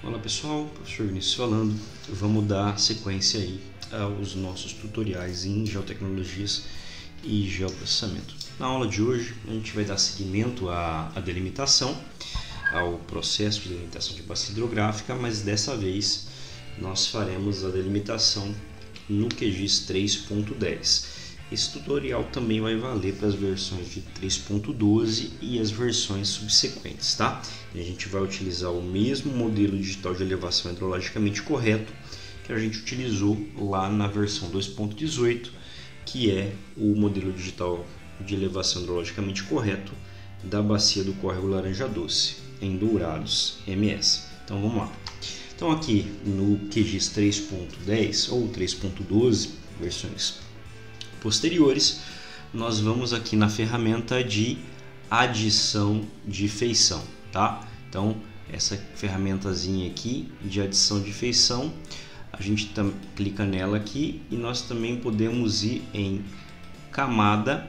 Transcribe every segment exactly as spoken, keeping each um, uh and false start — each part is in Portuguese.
Olá pessoal, professor Vinícius falando. Vamos dar sequência aí aos nossos tutoriais em geotecnologias e geoprocessamento. Na aula de hoje a gente vai dar seguimento à, à delimitação, ao processo de delimitação de bacia hidrográfica, mas dessa vez nós faremos a delimitação no Q G I S três ponto dez. Esse tutorial também vai valer para as versões de três ponto doze e as versões subsequentes, tá? E a gente vai utilizar o mesmo modelo digital de elevação hidrologicamente correto que a gente utilizou lá na versão dois ponto dezoito, que é o modelo digital de elevação hidrologicamente correto da bacia do córrego Laranja Doce, em Dourados, M S. Então vamos lá. Então aqui no Q G I S três ponto dez ou três ponto doze, versões posteriores, nós vamos aqui na ferramenta de adição de feição, tá? Então essa ferramentazinha aqui de adição de feição, a gente clica nela aqui e nós também podemos ir em camada,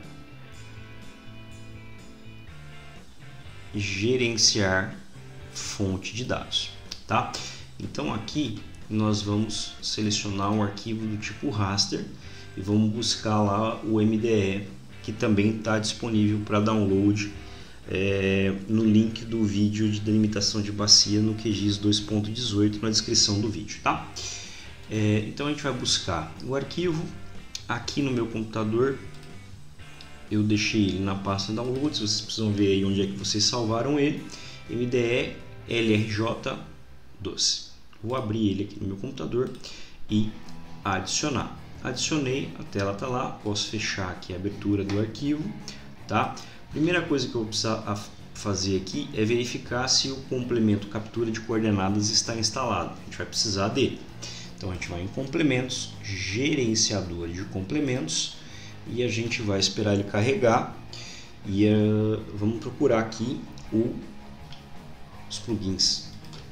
gerenciar fonte de dados, tá? Então aqui nós vamos selecionar um arquivo do tipo raster e vamos buscar lá o M D E, que também está disponível para download é, no link do vídeo de delimitação de bacia no Q G I S dois ponto dezoito na descrição do vídeo, tá? É, então a gente vai buscar o arquivo. Aqui no meu computador eu deixei ele na pasta downloads, vocês precisam ver aí onde é que vocês salvaram ele. M D E L R J doze. Vou abrir ele aqui no meu computador e adicionar. Adicionei, a tela está lá, posso fechar aqui a abertura do arquivo, tá? Primeira coisa que eu vou precisar fazer aqui é verificar se o complemento captura de coordenadas está instalado. A gente vai precisar dele. Então a gente vai em complementos, gerenciador de complementos, e a gente vai esperar ele carregar e uh, vamos procurar aqui o, os plugins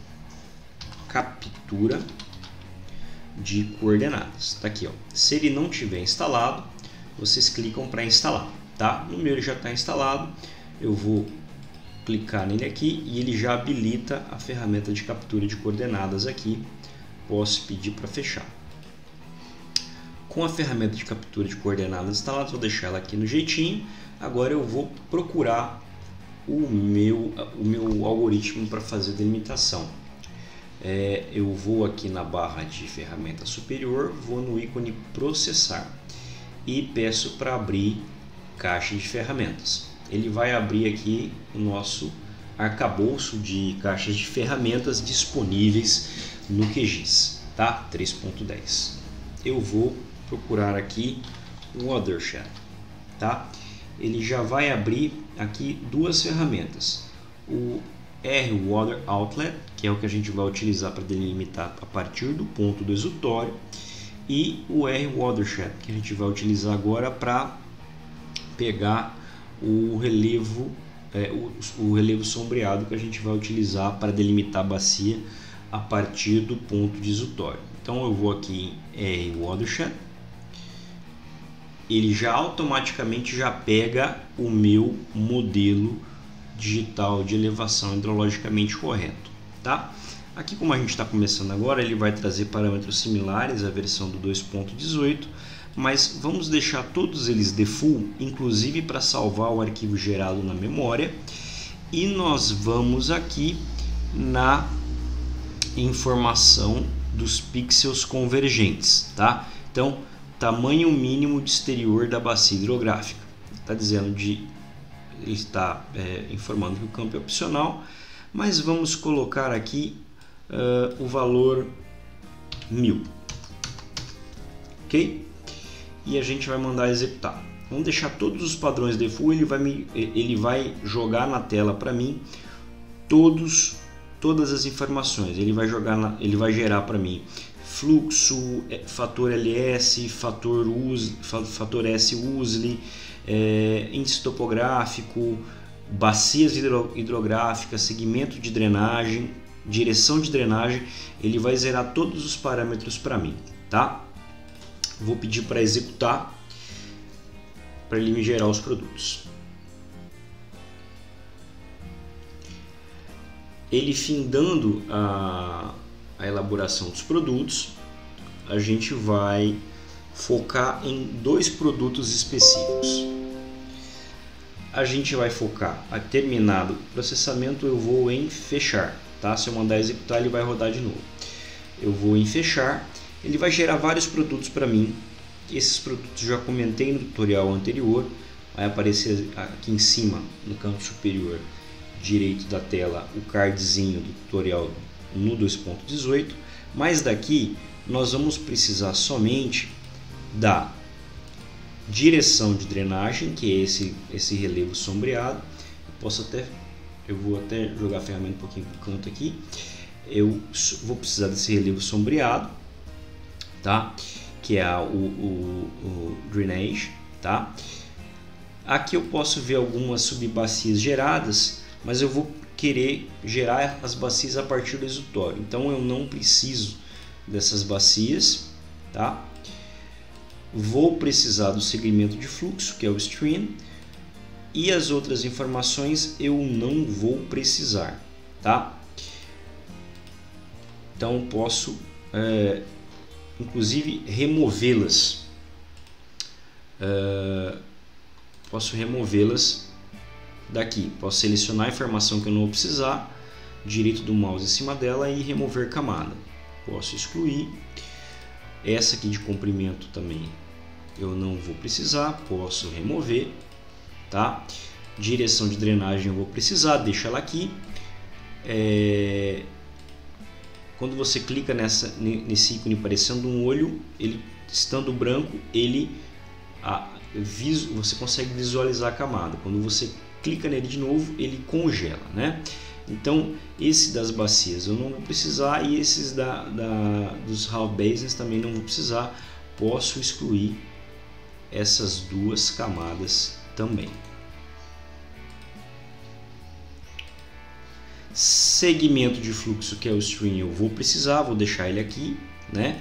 captura de coordenadas. Tá aqui, ó. Se ele não tiver instalado, vocês clicam para instalar, tá? No meu ele já está instalado. Eu vou clicar nele aqui e ele já habilita a ferramenta de captura de coordenadas aqui. Posso pedir para fechar. Com a ferramenta de captura de coordenadas instalada, vou deixar ela aqui no jeitinho. Agora eu vou procurar o meu, o meu algoritmo para fazer a delimitação. É, eu vou aqui na barra de ferramenta superior, vou no ícone processar e peço para abrir caixa de ferramentas. Ele vai abrir aqui o nosso arcabouço de caixas de ferramentas disponíveis no Q G I S, tá? três ponto dez. Eu vou procurar aqui o Watershed, tá? Ele já vai abrir aqui duas ferramentas, o R Water Outlet, que é o que a gente vai utilizar para delimitar a partir do ponto do exutório, e o R Watershed, que a gente vai utilizar agora para pegar o relevo, é, o, o relevo sombreado que a gente vai utilizar para delimitar a bacia a partir do ponto de exutório. Então eu vou aqui em R Watershed, ele já automaticamente já pega o meu modelo digital de elevação hidrologicamente correto, tá? Aqui, como a gente está começando agora, ele vai trazer parâmetros similares à versão do dois ponto dezoito, mas vamos deixar todos eles default, inclusive para salvar o arquivo gerado na memória, e nós vamos aqui na informação dos pixels convergentes, tá? Então, tamanho mínimo de exterior da bacia hidrográfica, está dizendo de ele está é, informando que o campo é opcional, mas vamos colocar aqui uh, o valor mil, ok? E a gente vai mandar executar. Vamos deixar todos os padrões default, ele vai, me, ele vai jogar na tela para mim todos, todas as informações. Ele vai jogar, na, ele vai gerar para mim fluxo, fator L S, fator, U S, fator S U S L, É, índice topográfico, bacias hidro, hidrográficas, segmento de drenagem, direção de drenagem. Ele vai zerar todos os parâmetros para mim, tá? Vou pedir para executar para ele me gerar os produtos. ele findando a, a elaboração dos produtos, a gente vai focar em dois produtos específicos. A gente vai focar a terminado o processamento, eu vou em fechar, tá? Se eu mandar executar, ele vai rodar de novo. Eu vou em fechar, ele vai gerar vários produtos para mim. Esses produtos eu já comentei no tutorial anterior. Vai aparecer aqui em cima, no canto superior direito da tela, o cardzinho do tutorial no dois ponto dezoito. Mas daqui nós vamos precisar somente da direção de drenagem, que é esse, esse relevo sombreado. Eu posso até, eu vou até jogar a ferramenta um pouquinho para o canto aqui. Eu vou precisar desse relevo sombreado, tá? Que é o, o, o drainage, tá? Aqui eu posso ver algumas subbacias geradas, mas eu vou querer gerar as bacias a partir do exutório. Então eu não preciso dessas bacias, tá? Vou precisar do segmento de fluxo, que é o stream, e as outras informações eu não vou precisar, tá? Então posso, é, inclusive, removê-las. É, posso removê-las daqui. Posso selecionar a informação que eu não vou precisar, direito do mouse em cima dela e remover camada. Posso excluir. Essa aqui de comprimento também eu não vou precisar, posso remover, tá? Direção de drenagem eu vou precisar, deixa ela aqui. É... Quando você clica nessa, nesse ícone parecendo um olho, ele estando branco, ele a, visu, você consegue visualizar a camada. Quando você clica nele de novo, ele congela, né? Então esse das bacias eu não vou precisar e esses da, da, dos half basins também não vou precisar. Posso excluir essas duas camadas também. Segmento de fluxo, que é o stream, eu vou precisar, vou deixar ele aqui, né?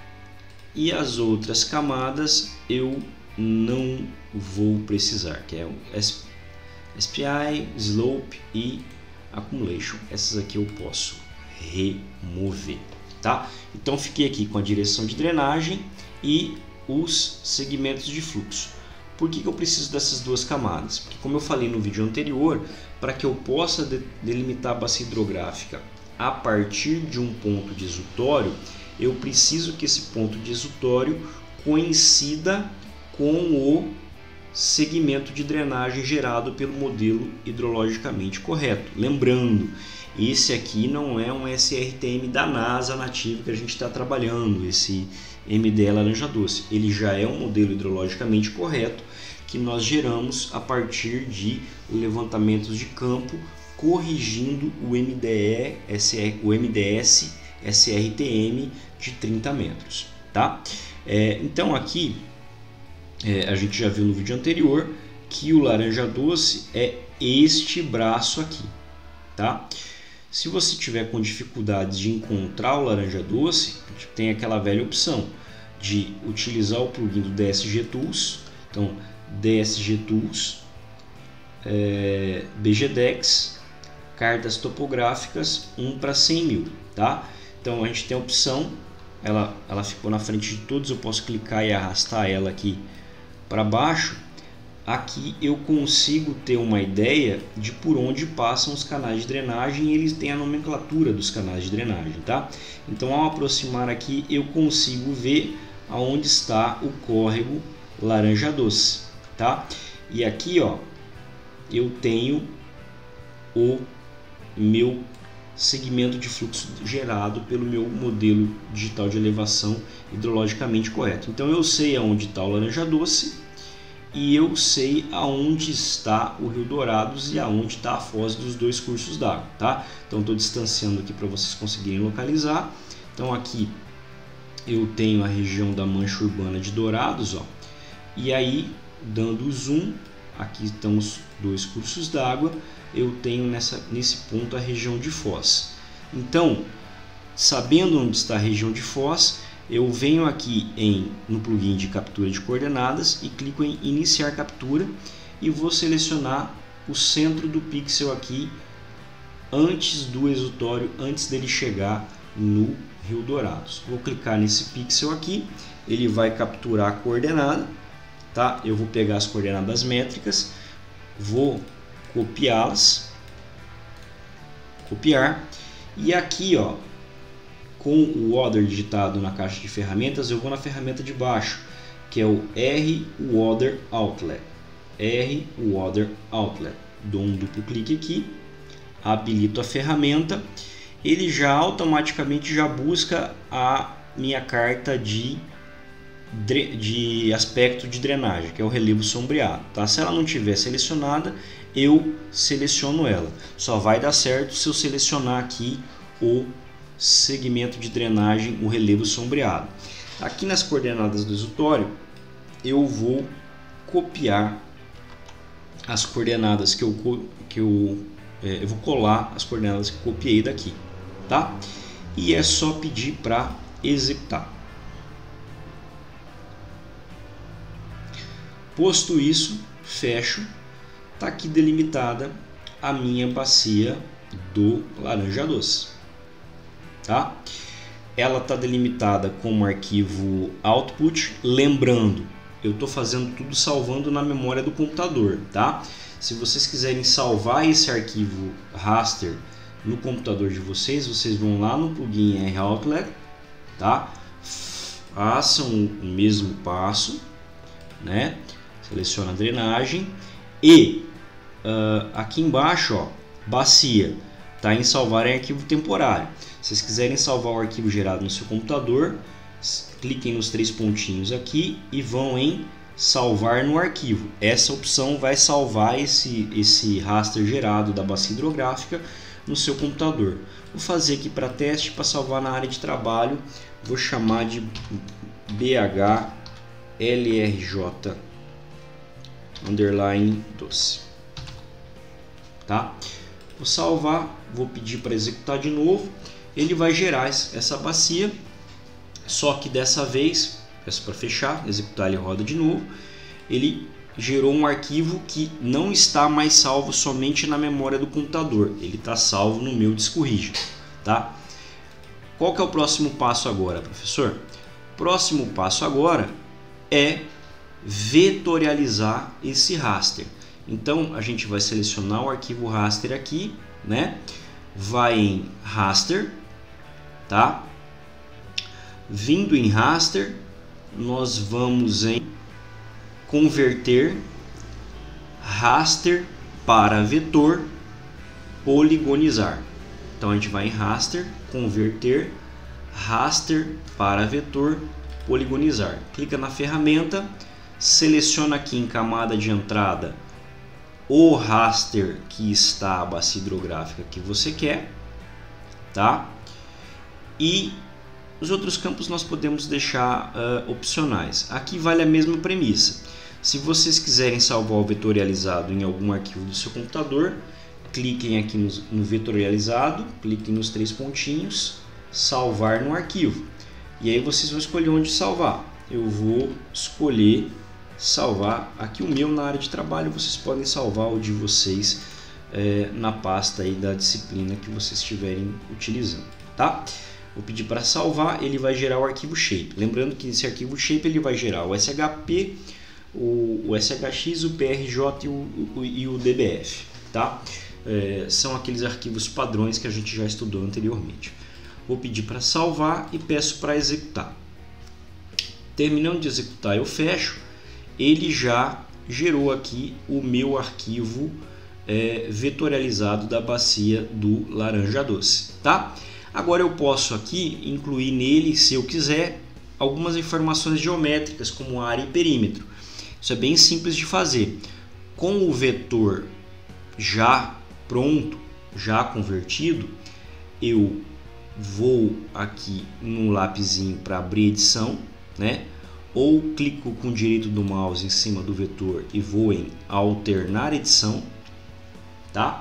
E as outras camadas eu não vou precisar, que é o S P I, Slope e Accumulation. Essas aqui eu posso remover, tá? Então fiquei aqui com a direção de drenagem e os segmentos de fluxo. Por que que eu preciso dessas duas camadas? Porque, como eu falei no vídeo anterior, para que eu possa de delimitar a bacia hidrográfica a partir de um ponto de exutório, eu preciso que esse ponto de exutório coincida com o segmento de drenagem gerado pelo modelo hidrologicamente correto. Lembrando, esse aqui não é um S R T M da NASA nativo que a gente está trabalhando, esse M D E laranja doce. Ele já é um modelo hidrologicamente correto que nós geramos a partir de levantamentos de campo, corrigindo o M D E, o M D S S R T M de trinta metros, tá? É, então aqui é, a gente já viu no vídeo anterior que o laranja doce é este braço aqui, tá? Se você tiver com dificuldades de encontrar o laranja doce, tem aquela velha opção de utilizar o plugin do D S G Tools. Então, D S G Tools, é, B G Dex, cartas topográficas um para cem mil, tá? Então a gente tem a opção, ela, ela ficou na frente de todos, eu posso clicar e arrastar ela aqui para baixo. Aqui eu consigo ter uma ideia de por onde passam os canais de drenagem e eles têm a nomenclatura dos canais de drenagem, tá? Então ao aproximar aqui eu consigo ver aonde está o córrego laranja doce, tá? E aqui, ó, eu tenho o meu segmento de fluxo gerado pelo meu modelo digital de elevação hidrologicamente correto. Então eu sei aonde está o laranja doce e eu sei aonde está o Rio Dourados e aonde está a foz dos dois cursos d'água, tá? Então estou distanciando aqui para vocês conseguirem localizar. Então aqui eu tenho a região da mancha urbana de Dourados, ó, e aí dando zoom, aqui estão os dois cursos d'água, eu tenho nessa, nesse ponto a região de foz. Então, sabendo onde está a região de foz, eu venho aqui em, no plugin de captura de coordenadas e clico em iniciar captura e vou selecionar o centro do pixel aqui antes do exutório, antes dele chegar no Rio Dourados. Vou clicar nesse pixel aqui, ele vai capturar a coordenada, tá? Eu vou pegar as coordenadas métricas, vou copiá-las, copiar, e aqui, ó, com o order digitado na caixa de ferramentas, eu vou na ferramenta de baixo, que é o R Order Outlet. R Order Outlet. Dou um duplo clique aqui, habilito a ferramenta, ele já automaticamente já busca a minha carta de, de aspecto de drenagem, que é o relevo sombreado. Tá? Se ela não tiver selecionada, eu seleciono ela. Só vai dar certo se eu selecionar aqui o segmento de drenagem, o relevo sombreado. Aqui nas coordenadas do exutório, eu vou copiar as coordenadas que eu, que eu, é, eu vou colar as coordenadas que eu copiei daqui, tá? E é só pedir para executar. Posto isso, fecho. Tá aqui delimitada a minha bacia do laranja doce, tá? Ela está delimitada como arquivo output, lembrando, eu estou fazendo tudo salvando na memória do computador, tá? Se vocês quiserem salvar esse arquivo raster no computador de vocês, vocês vão lá no plugin R-Outlet, tá? Façam o mesmo passo, né? Seleciona a drenagem e uh, aqui embaixo, ó, bacia, tá em salvar em arquivo temporário. Se vocês quiserem salvar o arquivo gerado no seu computador, cliquem nos três pontinhos aqui e vão em salvar no arquivo. Essa opção vai salvar esse, esse raster gerado da bacia hidrográfica no seu computador. Vou fazer aqui para teste, para salvar na área de trabalho, vou chamar de B H L R J underline doce. Tá? Vou salvar, vou pedir para executar de novo. Ele vai gerar essa bacia, só que dessa vez, peço para fechar, executar, ele roda de novo. Ele gerou um arquivo que não está mais salvo somente na memória do computador, ele está salvo no meu disco rígido, tá? Qual que é o próximo passo agora, professor? Próximo passo agora é vetorializar esse raster. Então a gente vai selecionar o arquivo raster aqui, né? Vai em raster, tá? Vindo em raster, nós vamos em converter raster para vetor, poligonizar. Então a gente vai em raster, converter raster para vetor, poligonizar. Clica na ferramenta, seleciona aqui em camada de entrada o raster que está a bacia hidrográfica que você quer, tá? E os outros campos nós podemos deixar uh, opcionais. Aqui vale a mesma premissa. Se vocês quiserem salvar o vetorializado em algum arquivo do seu computador, cliquem aqui no, no vetorializado, cliquem nos três pontinhos, salvar no arquivo. E aí vocês vão escolher onde salvar. Eu vou escolher salvar aqui o meu na área de trabalho. Vocês podem salvar o de vocês é, na pasta aí da disciplina que vocês estiverem utilizando, tá? Vou pedir para salvar, ele vai gerar o arquivo shape. Lembrando que esse arquivo shape ele vai gerar o S H P, o, o S H X, o P R J e o, o, e o D B F, tá? É, são aqueles arquivos padrões que a gente já estudou anteriormente. Vou pedir para salvar e peço para executar. Terminando de executar, eu fecho. Ele já gerou aqui o meu arquivo é, vetorializado da bacia do laranja doce, tá? Agora eu posso aqui incluir nele, se eu quiser, algumas informações geométricas como área e perímetro. Isso é bem simples de fazer. Com o vetor já pronto, já convertido, eu vou aqui no lapisinho para abrir edição, né? Ou clico com o direito do mouse em cima do vetor e vou em alternar edição, tá?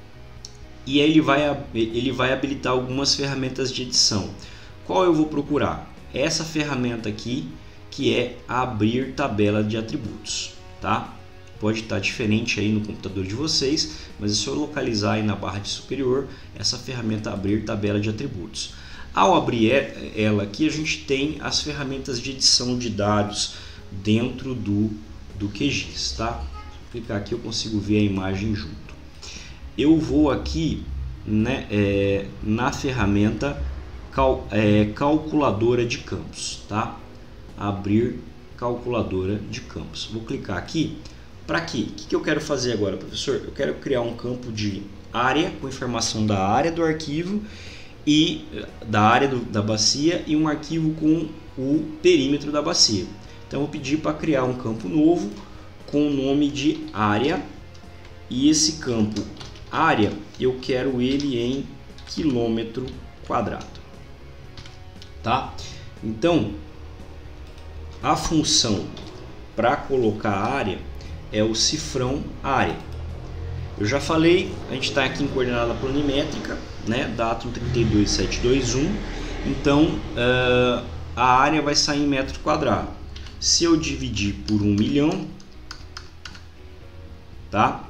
E aí ele vai, ele vai habilitar algumas ferramentas de edição. Qual eu vou procurar? Essa ferramenta aqui, que é abrir tabela de atributos, tá? pode estar diferente aí no computador de vocês, mas é só localizar aí na barra de superior essa ferramenta abrir tabela de atributos. Ao abrir ela aqui, a gente tem as ferramentas de edição de dados dentro do, do Q G I S, tá? Se eu clicar aqui eu consigo ver a imagem junto. Eu vou aqui, né, é, na ferramenta cal, é, calculadora de campos, tá? Abrir calculadora de campos. Vou clicar aqui. Para quê? O que eu quero fazer agora, professor? Eu quero criar um campo de área com informação da área do arquivo e da área do, da bacia e um arquivo com o perímetro da bacia. Então eu vou pedir para criar um campo novo com o nome de área, e esse campo área eu quero ele em quilômetro quadrado, tá? Então a função para colocar a área é o cifrão área. Eu já falei, a gente está aqui em coordenada planimétrica, né? Datum trinta e dois mil setecentos e vinte e um. Então uh, a área vai sair em metro quadrado. Se eu dividir por um milhão, tá?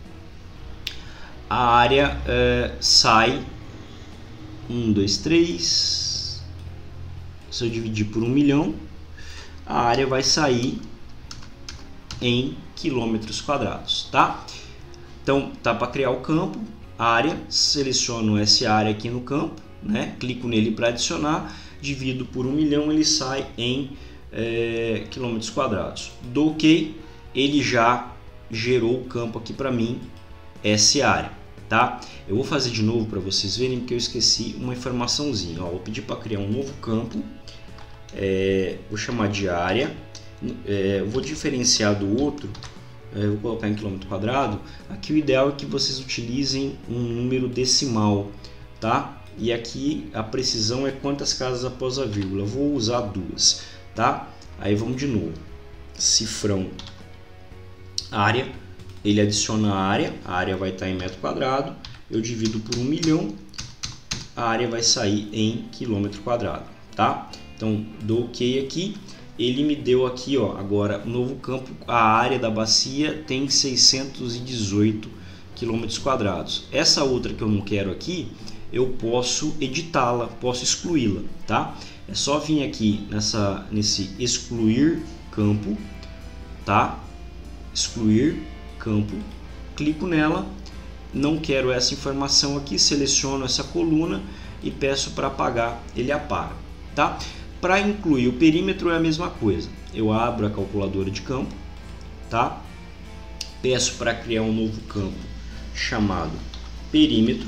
A área uh, sai um, dois, três. Se eu dividir por um milhão, a área vai sair em quilômetros quadrados, tá? Então tá para criar o campo área, seleciono essa área aqui no campo, né? Clico nele para adicionar, divido por um milhão, ele sai em é, quilômetros quadrados. Dou OK, ele já gerou o campo aqui para mim, essa área, tá? Eu vou fazer de novo para vocês verem, porque eu esqueci uma informaçãozinha. Ó, vou pedir para criar um novo campo, é, vou chamar de área, é, vou diferenciar do outro. Eu vou colocar em quilômetro quadrado. Aqui o ideal é que vocês utilizem um número decimal, tá? E aqui a precisão é quantas casas após a vírgula. Eu vou usar duas, tá? Aí vamos de novo. Cifrão área, ele adiciona a área, a área vai estar em metro quadrado. Eu divido por um milhão, a área vai sair em quilômetro quadrado, tá? Então dou OK aqui. Ele me deu aqui, ó, agora um novo campo, a área da bacia tem seiscentos e dezoito quilômetros quadrados. Essa outra que eu não quero aqui, eu posso editá-la, posso excluí-la, tá? É só vir aqui nessa, nesse excluir campo, tá? Excluir campo, clico nela, não quero essa informação aqui, seleciono essa coluna e peço para apagar, ele apaga, tá? Para incluir o perímetro é a mesma coisa. Eu abro a calculadora de campo, tá? Peço para criar um novo campo chamado perímetro,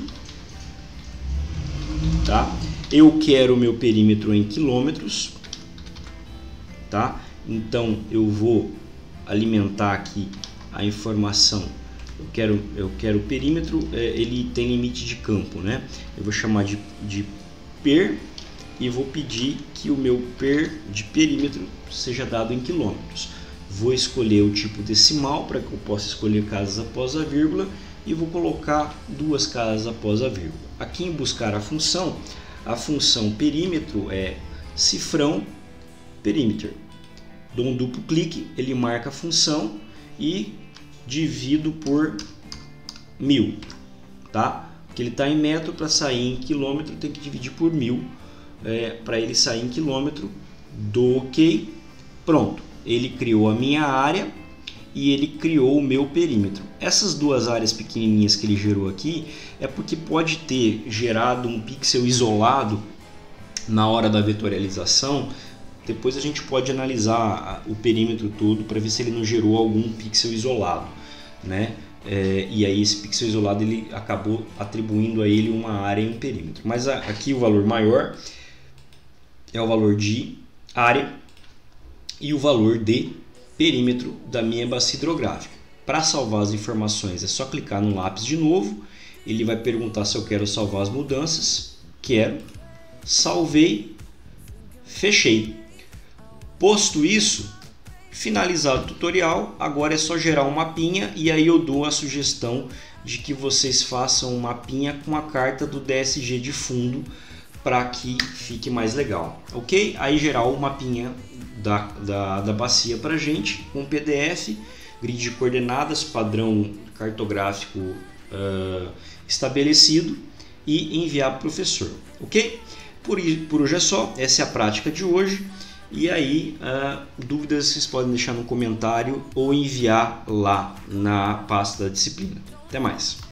tá? Eu quero o meu perímetro em quilômetros, tá? Então eu vou alimentar aqui a informação. Eu quero, eu quero o perímetro, ele tem limite de campo, né? Eu vou chamar de, de per e vou pedir que o meu per de perímetro seja dado em quilômetros. Vou escolher o tipo decimal para que eu possa escolher casas após a vírgula e vou colocar duas casas após a vírgula. Aqui em buscar a função, a função perímetro é cifrão perímetro. Dou um duplo clique, ele marca a função e divido por mil, tá? Porque ele está em metro, para sair em quilômetro tem que dividir por mil. É, para ele sair em quilômetro, dou OK, pronto, ele criou a minha área e ele criou o meu perímetro. Essas duas áreas pequenininhas que ele gerou aqui é porque pode ter gerado um pixel isolado na hora da vetorialização. Depois a gente pode analisar o perímetro todo para ver se ele não gerou algum pixel isolado, né? É, e aí esse pixel isolado ele acabou atribuindo a ele uma área e um perímetro. Mas a, aqui o valor maior é o valor de área e o valor de perímetro da minha bacia hidrográfica. Para salvar as informações é só clicar no lápis de novo. Ele vai perguntar se eu quero salvar as mudanças. Quero. Salvei. Fechei. Posto isso, finalizado o tutorial, agora é só gerar um mapinha e aí eu dou a sugestão de que vocês façam um mapinha com a carta do D S G de fundo para que fique mais legal, ok? Aí gerar o mapinha da, da, da bacia para gente com P D F, grid de coordenadas padrão cartográfico uh, estabelecido e enviar para o professor, ok? Por, por hoje é só, essa é a prática de hoje. E aí, uh, dúvidas vocês podem deixar no comentário ou enviar lá na pasta da disciplina. Até mais!